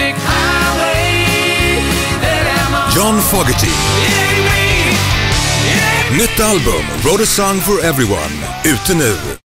John Fogerty. Nytt album, Wrote a Song for Everyone, ute nu.